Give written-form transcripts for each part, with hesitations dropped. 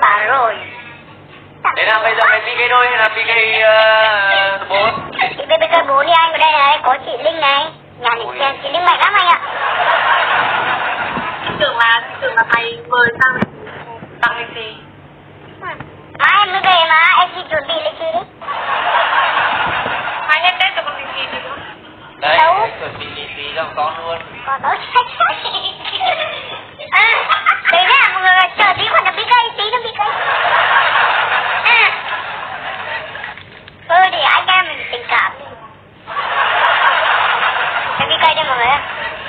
bảo rồi. Thế nào bây giờ mày PK đôi hay là PK 4? Thì PK 4 đi anh, ở đây này, có chị Linh này. Nhà này chị Linh mạnh lắm anh ạ. Tưởng là thầy mời tăng lịch gì? Mai em mới về mà, em chỉ chuẩn bị lịch gì đi. Mai nhất Tết cho con lịch gì đi nữa. Đấy, chuẩn bị lịch gì cho con luôn. Còn nói sách. Đấy nha, mọi người chờ tí còn nó bị cây, tí nó bị cây. Thôi thì anh em mình tình cảm đi. Cái bị cây đây mọi người ạ.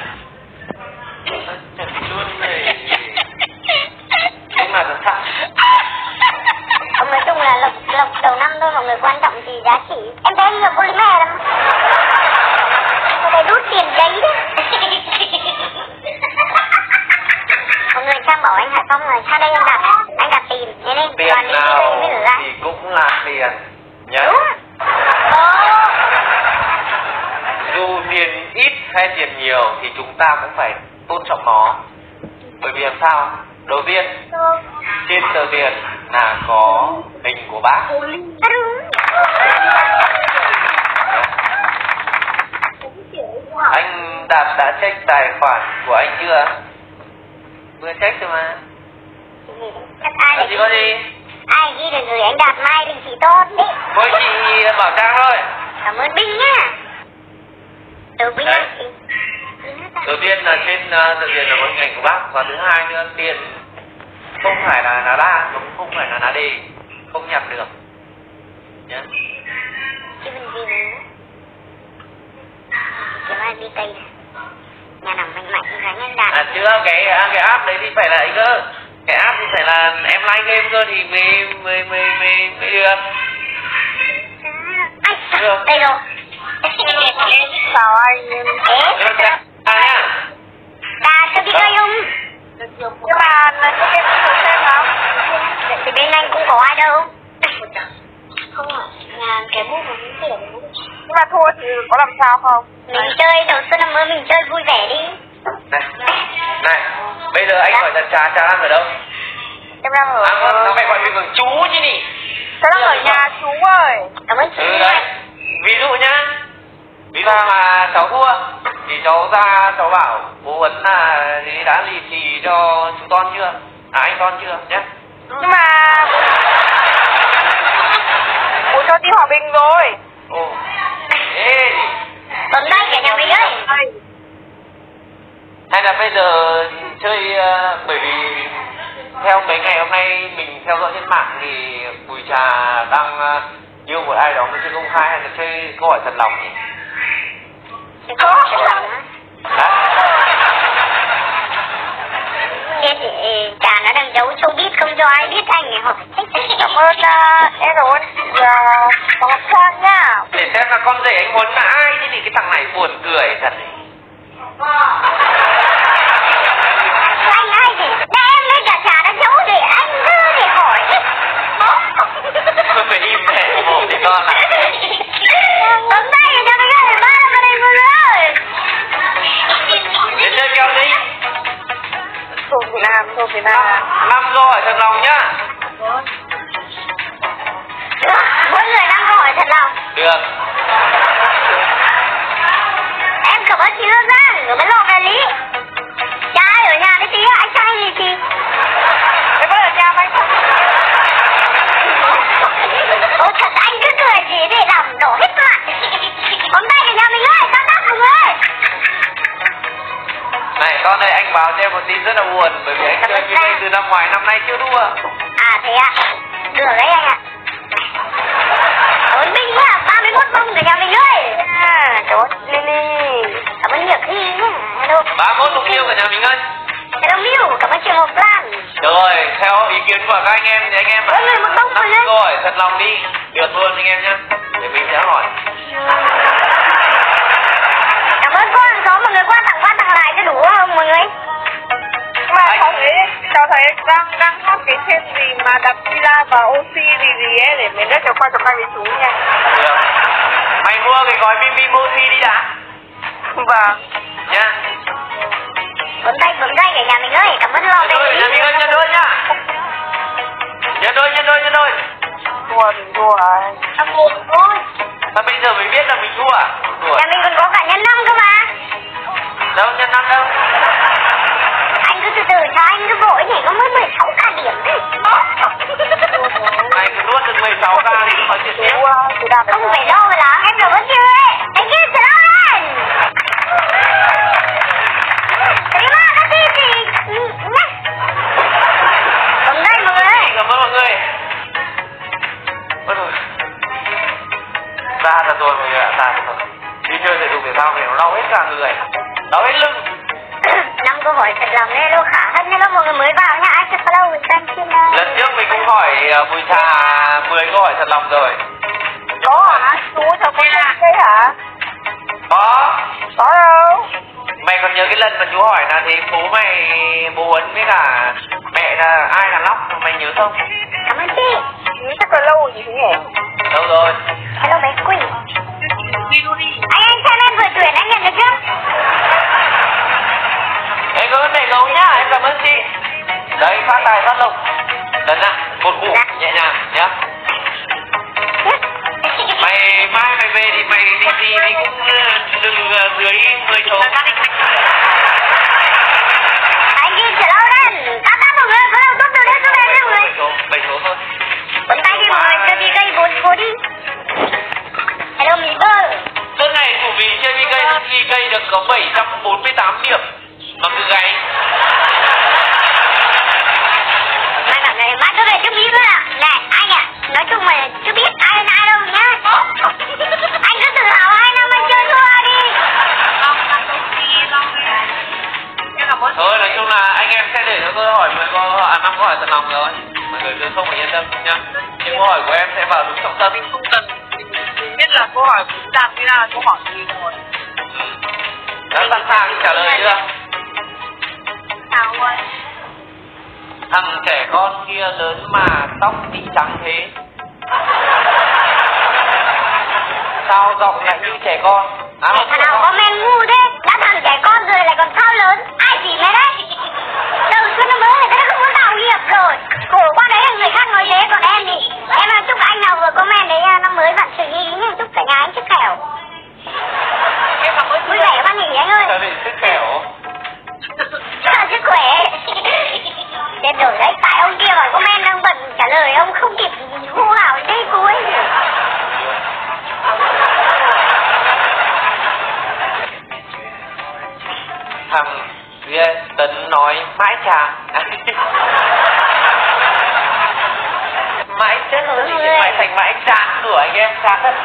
Luôn này. Không là thật thật. Nói chung là lộc đầu năm thôi mọi người, quan trọng thì giá trị. Em thấy nhiều polymer lắm. Mọi người đút tiền giấy đó. Mọi người Trang bảo anh Hải Phong rồi, sang đây anh đặt tiền. Nên tiền nào thì cũng là tiền. Nhớ. Dù tiền ít hay tiền nhiều thì chúng ta cũng phải tôn trọng nó. Bởi vì làm sao? Đầu tiên, trên tờ tiền là có hình của bác. Anh Đạt đã check tài khoản của anh chưa? Vừa check rồi mà. Ai gì có gì? Ai ghi được gửi anh Đạt mai đình chỉ tốt đi. Với chị Bảo Trang thôi. Cảm ơn Binh nhá. Từ Binh á. Đầu tiên là trên tờ tiền là có hình ảnh của bác. Và thứ hai nữa, tiền không phải là đa, cũng không phải là D, không nhặt được nhá. Chứ mình gì nữa. Kiếm ai đi Tây. Nhà nằm mạnh mạnh gánh anh Đạt. Chưa, cái app đấy thì phải là ấy cơ. Cái app thì phải là em like game cơ thì mới được. Được. Đây rồi. Chào anh. Nhá. Đạt cho đi coi không? Nhưng mà có em xem không? Thì bên anh cũng có ai đâu. Không ạ. Nhà cái bút mà cũng tiền. Nhưng mà thua thì có làm sao không? Mình chơi đầu xuân năm mới mình chơi vui vẻ đi. Này, bây giờ anh hỏi thật Trà đang ở đâu? Em đang ở... nó phải gọi mình bằng chú chứ nhỉ? Cháu đang ở nhà chú ơi. Cảm ơn chú. Đấy. Ví dụ nhá, ví dụ mà cháu thua thì cháu ra cháu bảo bố Huấn là đã lì xì cho chú Ton chưa? Anh Ton chưa nhé? Nhưng mà bố cho đi Hòa Bình rồi. Ồ. Ê. Tuấn đây cả nhà mình ơi. Hay là bây giờ chơi bởi vì theo mấy ngày hôm nay mình theo dõi trên mạng thì Bùi Trà đang yêu một ai đó mà chơi công khai hay là chơi câu hỏi thật lòng nhỉ? Câu hỏi thật lòng á. Trà nó đang giấu showbiz không cho ai biết anh này họ. Cảm ơn em cảm ơn có một Trang nhá. Để xem là con rể anh Huấn là ai chứ thì cái thằng này buồn cười thật. Anh ai gì? Em với cả Trà đã giấu để anh cứ để hỏi. Phải im để mồm thì con ạ. Hôm nay cho mình ơi, ba vào đây mọi người ơi. Để chơi kèo gì? Thuộc Việt Nam. 5 câu hỏi thật lòng nhá. Được, mỗi người 5 câu hỏi thật lòng. Được. Em cảm ơn chị Hương Giang, rồi mới lộ về lý. Trai ở nhà đấy tí, anh trai gì chị? Em vẫn ở nhà mà anh không. Ôi thật anh cứ cười gì để làm đổ hết mặt. Hôm nay ở nhà mình ơi, tao đắp mọi người. Này con ơi, anh báo cho em một tin rất là buồn. Bởi vì anh chơi như vậy từ năm ngoài, năm nay chưa thua. À thế ạ? Được đấy anh ạ. Ôi Minh nhá, 31 bông của nhà mình ơi. Trời ơi, Lily. Cảm ơn Nhật Hy nhá. Hello. 31 mục tiêu của nhà mình ơi. Hello Miu, cảm ơn chị Ngọc Lan. Rồi, theo ý kiến của các anh em thì anh em Mỗi người một bông rồi lên. câu hỏi thật lòng đi. Được luôn anh em nhá. Để mình sẽ hỏi. Cảm ơn cô hàng xóm, mọi người qua tặng lại cho đủ không mọi người? Nhưng mà cháu thấy đang hát cái trên gì mà đập Villa và oxy gì ấy để mình rất cho quay với chú nha. Được. Mày mua cái gói Bim Mochi đi đã. Vâng. Nhá. Bấm tay cả nhà mình ơi, cảm ơn lo Nhà mình ơi, chân đôi nhá. cả người. Đau hết lưng. 5 câu hỏi thật lòng hello khả hân, hello mọi người mới vào nha, anh sẽ follow kênh xin. Lần trước mình cũng hỏi Bùi Trà 10 câu hỏi thật lòng rồi. Có hả? Chú thật cái hả? Có đâu? Mày còn nhớ cái lần mà chú hỏi là thì bố mày, bố Huấn với cả mẹ là ai là lóc, mày nhớ không? Cảm ơn chị. Chắc là lâu rồi gì thế nhỉ? Đâu rồi? Hello bé Quỳnh. Đi. Anh xem em vừa tuyển anh nhận được chưa? Em có vấn đề không nhá, em cảm ơn chị. Đấy, phát tài phát lộc. Lần ạ, một vụ nhẹ nhàng nhá. Mày mai mày về thì mày đi gì thì cũng đừng dưới 10 số. Anh ghi trở lâu lên. Các mọi người có đâu tốt từ đến số này nha mọi người. 7 số thôi. Bấm tay đi mọi người, chơi đi cây 4 số đi. Hello Mỹ Bơ. Suốt ngày của mình chơi đi cây được có 748 điểm. Mà cứ gáy. Mai bảo người mát tôi về chưa biết nữa ạ. Này anh ạ, nói chung là chưa biết ai là ai đâu nhá. Anh cứ tự hào 2 năm anh chơi thua đi. Thôi nói chung là anh em sẽ để cho tôi hỏi 10 câu hỏi, 5 câu hỏi thật lòng rồi. Mọi người cứ không phải yên tâm nhá. Những câu hỏi của em sẽ vào đúng trọng tâm. Không cần biết là câu hỏi của Đạt như là câu hỏi gì rồi. Đã sẵn sàng trả lời chưa? Sao ơi? Thằng trẻ con kia lớn mà tóc thì trắng thế. Sao giọng lại như trẻ con? Thằng nào có men ngu thế? Đã thằng trẻ con rồi lại còn sao lớn? Ai chỉ mày đấy? Đầu xuân năm mới người ta đã không muốn tạo nghiệp rồi. Khổ qua đấy là người khác nói thế, còn em thì em là chúc anh nào vừa comment đấy năm mới bạn sự ý nhé, chúc cả nhà anh sức khỏe. Em cảm ơn Vui vẻ các bạn nghỉ anh ơi. Sao bị sức khỏe? Sức khỏe. Để đổi đấy, tại ông kia hỏi comment đang bận trả lời, ông không kịp hô hào đây cuối. Thằng kia Tấn nói mãi chàng. Mãi chết rồi, mãi thành mãi chán của anh em chán thật.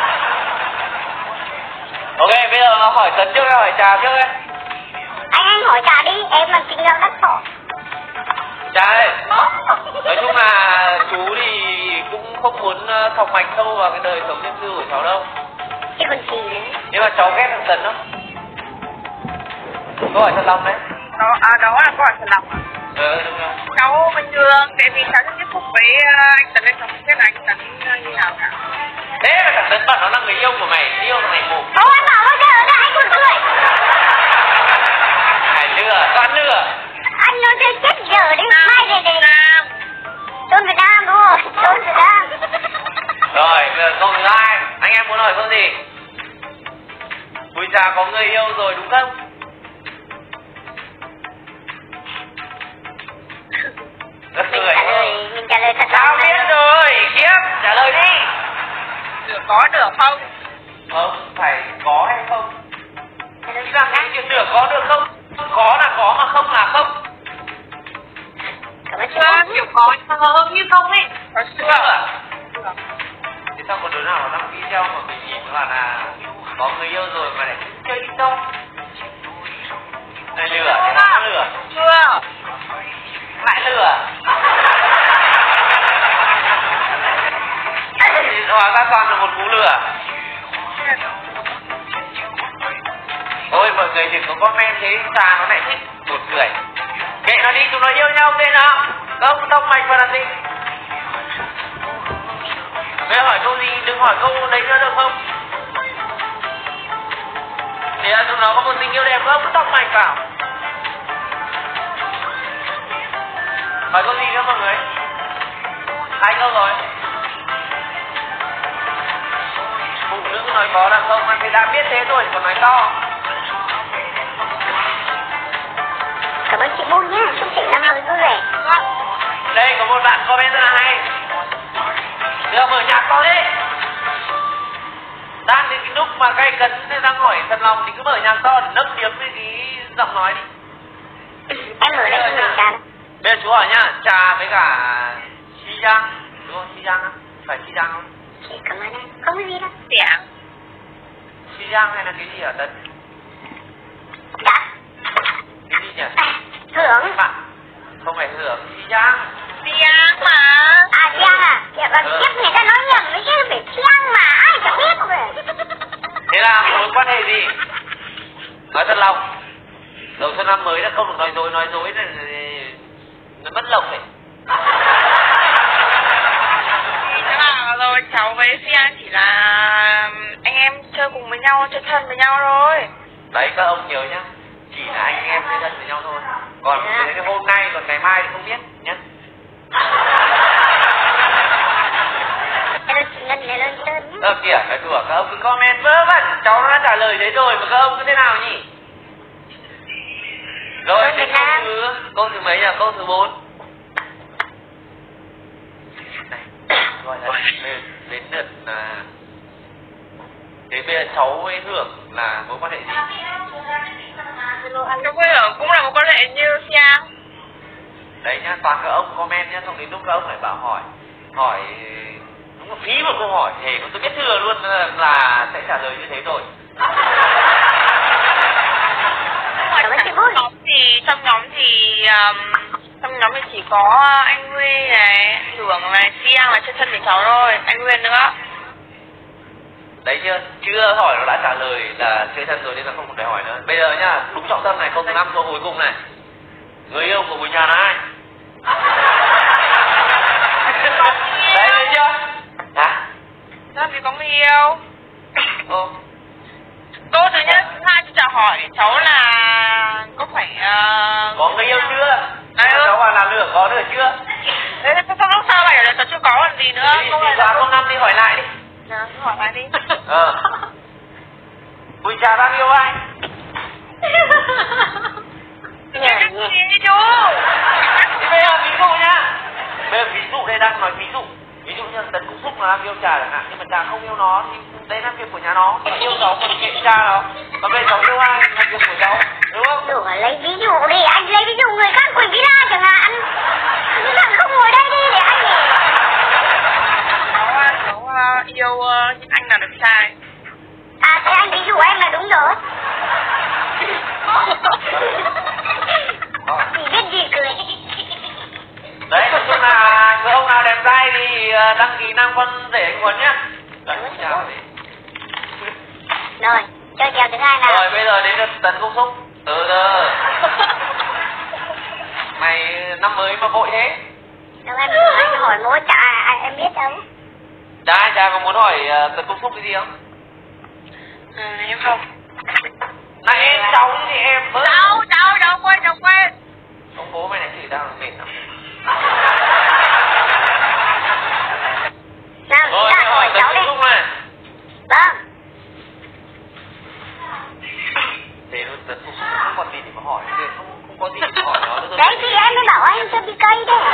Ok, bây giờ hỏi Tấn trước hay hỏi Trà trước ấy? Anh hỏi Trà đi, em là kinh nghiệm đắt phỏ. Trà ơi, nói chung là chú thì cũng không muốn thọc mạch sâu vào cái đời sống riêng tư của cháu đâu. Chứ còn gì nữa. Nhưng mà cháu ghét thằng Tấn không? Câu hỏi thật lòng đấy. Đó là câu hỏi thật lòng à? Đúng rồi. Cháu bình thường, tại vì cháu chưa tiếp xúc với anh Tấn nên cháu không biết là anh Tấn như nào cả. Thế mà thằng Tấn bảo nó là người yêu của mày, yêu thằng này mù. Ô anh bảo bao giờ ra anh còn cười. Ai lừa, toàn lừa. Anh nói chơi chết giờ đi, mai về đi. Tôn Việt Nam đúng không? Tôn Việt Nam. Rồi, bây giờ câu thứ 2, anh em muốn hỏi câu gì? Bùi Trà có người yêu rồi đúng không? Mình trả lời thật Tao lòng. biết rồi, khiếp, trả lời đi. Nửa có nửa không? Không, phải có hay không? Rằng cái chuyện nửa có được không? Có là có mà không là không. Cảm ơn chị. Kiểu có nhưng mà hơn như không ấy. Có Chưa à? Thế sao có đứa nào đăng video mà mình nhìn vào là có người yêu rồi mà lại chơi đi đâu? Này lừa, thế nào nó lừa? Chưa. Lại lừa. Hóa ra toàn là một cú lừa. Ôi mọi người đừng có comment thế, Trà nó lại thích một người. Kệ nó đi, chúng nó yêu nhau kệ nó. Không tông mạch vào làm gì. Bây giờ hỏi câu gì, đừng hỏi câu đấy nữa được không? Thì chúng nó có một tình yêu đẹp không, tông mạch vào. Hỏi câu gì nữa mọi người? 2 câu rồi. Phụ nữ nói có là không, anh thì đã biết thế rồi, còn nói to. Cảm ơn chị Moon nhé, chúc chị năm mới vui vẻ. Đây có một bạn comment rất là hay. Đưa mở nhạc to đi. Đang đến cái lúc mà cay cấn đang hỏi thật lòng thì cứ mở nhạc to để nâng điếm với cái giọng nói đi. Em mở đây cho mình Trà. Bây giờ chú hỏi nhá, Trà với cả Chi Giang, đúng không? Chi Giang á? Phải Chi Giang không? Chị cảm ơn em, không có gì đâu. Tiếng. Chi Giang hay là cái gì ở Tấn? nhỉ? Hưởng. Không phải Hưởng, Giang. Giang mà. À Giang à? Dạ còn kiếp người ta nói nhầm với chứ phải Giang mà ai chẳng biết rồi. Thế là mối quan hệ gì? Nói thật lòng. Đầu xuân năm mới đã không được nói dối này, nó mất lòng này. Thế là rồi cháu với Giang chỉ là anh em chơi cùng với nhau, chơi thân với nhau thôi. Đấy các ông nhớ nhá, chỉ là anh em chơi thân với nhau thôi. Còn cái hôm nay, còn ngày mai thì không biết nhá. Kìa, cái đùa các ông cứ comment vớ vẩn, cháu đã trả lời đấy rồi mà các ông cứ thế nào nhỉ? Rồi, đến câu thứ mấy nhỉ? Câu thứ 4. Này, gọi là đến lượt là... Thế bây giờ cháu với Hưởng là mối quan hệ gì? Cháu với Hưởng cũng là mối quan hệ như Giang. Đấy nhá, toàn các ông comment nhá, xong đến lúc các ông phải bảo hỏi đúng là phí một câu hỏi thì tôi biết thừa luôn là sẽ trả lời như thế rồi. Trong nhóm thì chỉ có anh Huy này, Hưởng này, Giang là chơi thân với cháu thôi, anh Nguyên nữa. Đấy chưa hỏi nó đã trả lời là chơi thân rồi nên là không cần phải hỏi nữa. Bây giờ nhá, đúng trọng tâm này, câu thứ 5 câu cuối cùng này. Người yêu của Bùi Nhàn là ai? Đấy thấy chưa? Hả? Làm gì có người yêu? Câu thứ nhất, thứ hai cháu hỏi cháu là có phải có người yêu chưa? Cháu bảo làm được, có được chưa? Thế sao lúc sau lại là cháu chưa có còn gì nữa? Đi qua câu 5 đi hỏi lại đi. Hỏi lại đi. Bùi Trà đang yêu ai? Đi chú. Thì bây giờ ví dụ nhá. Bây giờ ví dụ đây đang nói ví dụ. Ví dụ như Tấn Cúc Phúc nó đang yêu Trà chẳng hạn, nhưng mà Trà không yêu nó thì đây là việc của nhà nó. Yêu cháu còn kệ Trà nó. Còn bây giờ cháu yêu ai là việc của cháu, đúng không? Đủ lấy ví dụ đi, anh lấy ví dụ người khác quỷ villa chẳng hạn. Nhưng thằng không ngồi đây đi để anh nhìn. Cháu yêu anh là được sai. À thế anh ví dụ em là đúng rồi. Thì biết gì cười. Đấy, nói chung là người ông nào đẹp trai thì đăng ký Nam Quân để anh Huấn nhá. Đấy, chào đi. Rồi, chơi kèo thứ hai nào. Rồi, bây giờ đến lượt Tấn Công Xúc. Từ từ. Mày năm mới mà vội thế. Đâu anh hỏi mỗi Trà em biết đâu. Trà có muốn hỏi Tấn Công Xúc cái gì không? Em không. Này em cháu thì em mới. Cháu quên. Ông bố mày này chỉ đang mệt lắm. Nào, rồi, ta hỏi cháu đi. Này. Vâng. Thế Tấn Công Xúc không còn gì để mà hỏi, không có gì để hỏi nó nữa. Đấy thì em mới bảo anh cho đi cây đấy.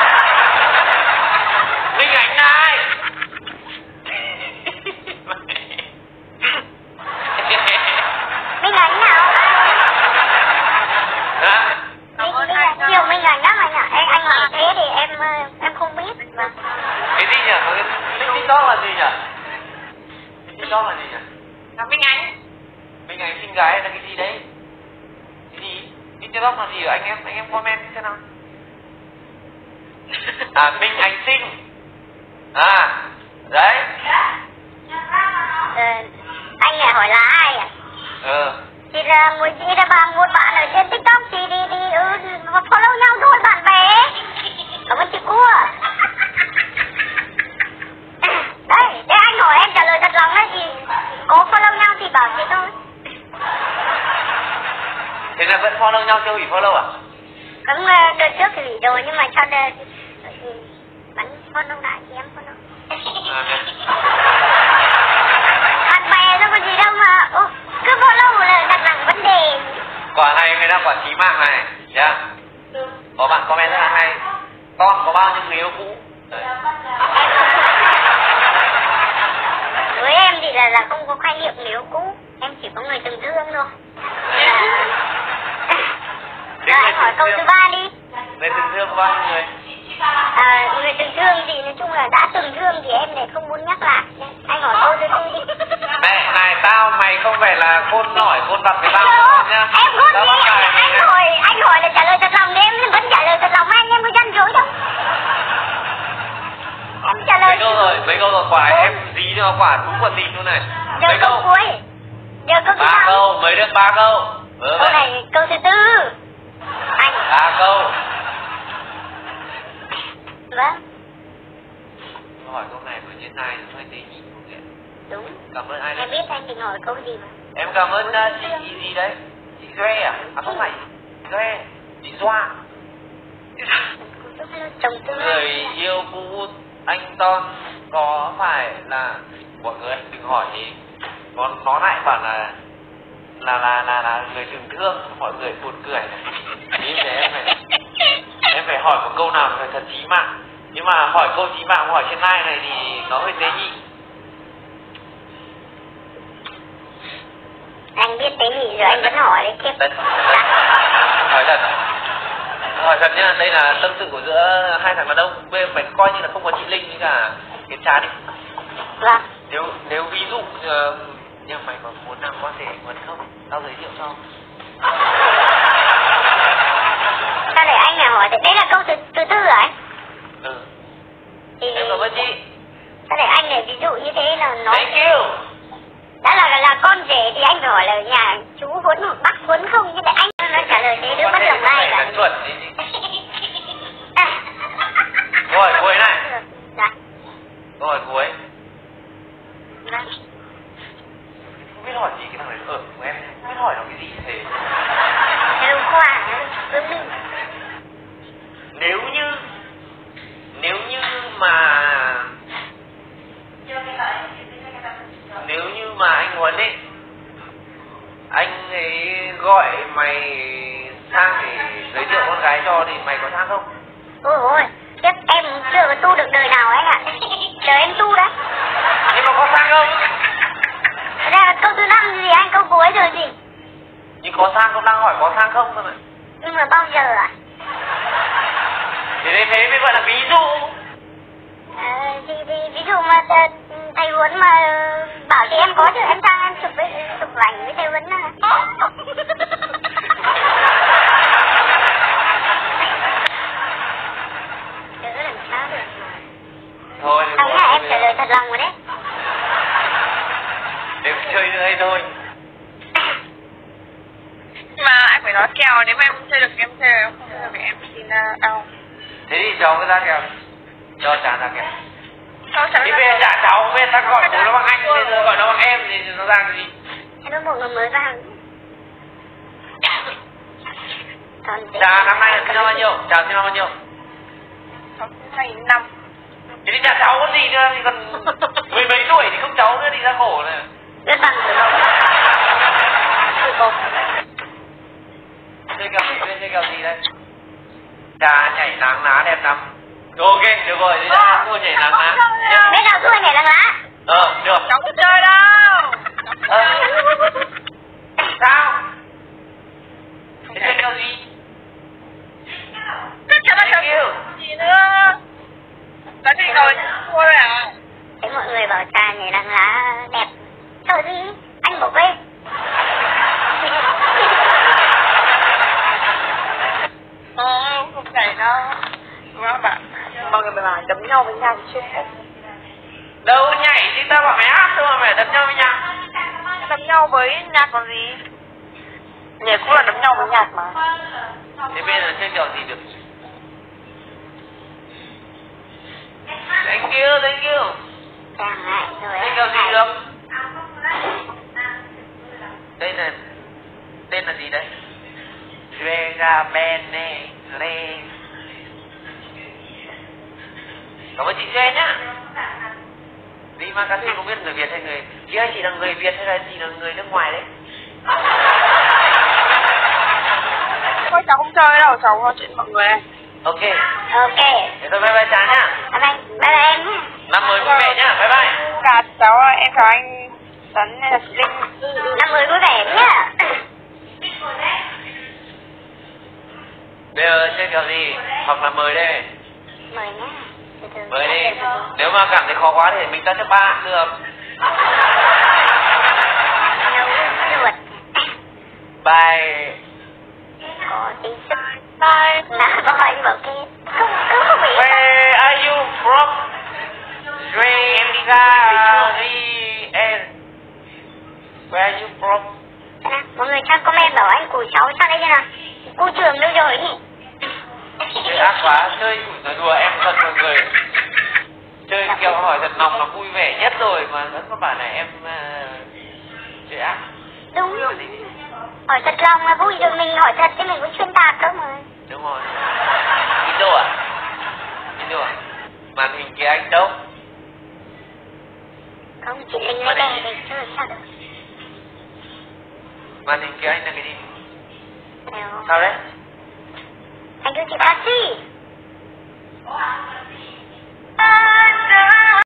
Minh Ánh này. Minh Ánh nào? Hả? Nhiều Minh Ánh lắm anh ạ. Anh hỏi thế thì em không biết. Vâng. Cái gì nhỉ? Cái TikTok là gì nhỉ? TikTok là gì nhỉ? Là Minh Ánh. Minh Ánh xinh gái là cái gì đấy? Cái gì? TikTok là gì? Anh em comment xem nào. À, Minh Ánh xinh. À, đấy. Anh lại hỏi là ai à? Thì là một bạn ở trên TikTok thì đi follow nhau thôi, bạn bè. Cảm ơn chị cua. Đấy, để anh hỏi em trả lời thật lòng đấy, thì có follow nhau thì bảo chị thôi. Thế là vẫn follow nhau chưa hủy follow à? Cũng đợt trước thì hủy rồi, nhưng mà sau đợt thì vẫn follow lại thì em follow. Bạn bè đâu có gì đâu mà cứ follow là đặt nặng vấn đề. Quả hay người ta quả trí mạng này nhá. Có bạn comment rất là hay. Con có bao nhiêu người yêu cũ? Với em thì là không có khái niệm người yêu cũ, em chỉ có người từng thương thôi. Rồi anh hỏi câu thứ 3 đi. Người từng thương có bao nhiêu người? Người từng thương thì nói chung là đã từng thương thì em lại không muốn nhắc lại. Anh hỏi câu thứ 4 đi. Mẹ này, mày không phải là khôn nổi khôn vặt với tao nhá. Em khôn đi, anh hỏi là trả lời thật lòng thì em vẫn trả lời thật lòng, anh em có gian dối đâu. Em trả lời. Mấy câu rồi quả em dí cho quả đúng quả tin luôn này. Giờ câu cuối. Giờ câu thứ 3 câu, mới được 3 câu. Câu này câu thứ 4. Anh. 3 câu. Vâng. Hỏi câu này của trên này hơi tế nhị không kìa. Đúng. Cảm ơn ai Em biết anh định hỏi câu gì mà. Em cảm ơn chị gì đấy? Chị Duê à? À không phải Duê, chị Doa. Người yêu cũ anh Ton có phải là mọi người đừng hỏi gì. Nó lại bảo là người thường thương, mọi người buồn cười. Ý thế em phải hỏi một câu nào phải thật chí mạng. Nhưng mà hỏi câu chí mạng hỏi trên live này thì nó hơi tế nhị. Anh biết tế nhị rồi anh vẫn hỏi đấy kiếp. Hỏi thật. Hỏi thật nhá, đây là tâm sự của giữa hai thằng đàn ông. Bây giờ phải coi như là không có chị Linh với cả Kiểm Tra đi. Vâng. Nếu ví dụ nhưng mày có muốn làm quan hệ muốn không? Tao giới thiệu cho. Sao để anh là hỏi? Đấy là câu thứ 4 rồi. Ừ. Thì... Em cảm ơn chị. Sao để anh để ví dụ như thế là nó... Thank you. Đã là con rể thì anh phải hỏi là nhà chú Huấn hoặc bác Huấn không, chứ để anh nó trả lời thế đứa bắt lòng ai cả. Chuẩn đi. Câu hỏi cuối này. Dạ. Câu hỏi cuối. Vâng. Không biết hỏi gì cái thằng này. Của em không biết hỏi nó cái gì thế. Hello Khoa. Nếu như mà anh Huấn ấy, anh ấy gọi mày sang để giới thiệu con gái cho thì mày có sang không? Ôi ôi, chắc em chưa có tu được đời nào anh ạ. Đời em tu đấy. Nhưng mà có sang không? Thế ra là câu thứ 5 gì anh, câu cuối rồi gì? Nhưng có sang không, đang hỏi có sang không thôi mà. Nhưng mà bao giờ ạ? Thì thế mới gọi là ví dụ. Thì ví dụ mà thầy Huấn mà bảo thì em có chứ, em sang em chụp ảnh với thầy Huấn à. Đỡ làm sao được mà. Thôi Anh là em trả lời thật lòng rồi đấy. Nếu chơi nữa hay thôi. Mà anh phải nói kèo, nếu mà em chơi được em chơi, em không chơi được thì em xin ao. Thế thì cháu cứ ra kèo. Cho trả ra kèo. Cháu Thì bây giờ trả cháu, bây giờ ta gọi bố nó bằng anh, bây giờ gọi nó bằng em thì nó ra cái gì? Em có một người mới vào. Trả năm nay là xin bao nhiêu? Trả xin bao nhiêu? Cháu xin 5. Thế thì trả cháu có gì nữa, thì còn mười mấy tuổi thì không cháu nữa thì ra khổ này. Rất bằng rồi không? Chơi kèo gì đây? Trà nhảy nắng ná đẹp lắm. Ok, được rồi, thì ra thua nhảy nắng ná. Bên nào thua nhảy nắng ná? Được. Cháu không chơi đâu. Sao? Thế chơi kèo gì? Chắc chắn là kèo gì nữa. Đã đi rồi, thua rồi à? Thấy mọi người bảo trà nhảy nắng lá đẹp. Sợ gì? Anh bỏ quên. Không phải đâu. Các bạn, mọi người bảo đấm nhau với nhau thì chết hết. Đâu nhảy thì tao bảo mày hát thôi mà mày đấm nhau với nhau. Đấm nhau với nhạc còn gì? Nhạc cũng là đấm nhau với nhạc mà. Thế bây giờ chơi kèo gì được? Thank you. Càng lại rồi. Chơi kèo gì được? Tên là gì đây? Rega Bene Re. Cảm ơn chị Duê nhá. Vì mà các chị không biết người Việt hay người... Chị ơi, chị là người Việt hay là chị là người nước ngoài đấy? Thôi cháu không chơi đâu, cháu nói chuyện với mọi người. Ok. Thế thôi bye bye Trà nhá. Bye bye em. Năm mới vui vẻ nhá, bye bye. Cả cháu ơi, em chào anh Tấn hay là chị Linh. Năm mới vui vẻ nhá. Bây giờ chơi kèo gì? Hoặc là mời đây. Mời nhá. Mời đi. Nếu mà cảm thấy khó quá thì mình cắt cho 3 được. Nấu ruột. Bài có tí sức. Bye. Là có phải bảo kia. Không bị. Where are you from? Sri Lanka. Where are you from? Nè, mọi người cho comment bảo anh củ 6 sang đây xem nào. Cô trường đâu rồi nhỉ? Chơi ác quá, chơi nói đùa em thật mọi người. Chơi kiểu hỏi thật lòng là vui vẻ nhất rồi mà vẫn có bảo này em chơi ác. Đúng. Hỏi thật lòng là vui rồi, mình hỏi thật chứ mình cũng xuyên tạc cơ mà. Đúng rồi. Indo à? Indo à? Màn hình kia anh đâu? Không, chị Linh lấy đè để chơi sao được. Màn hình kia anh là cái gì? Đâu. Sao đấy? Anh đưa chị taxi.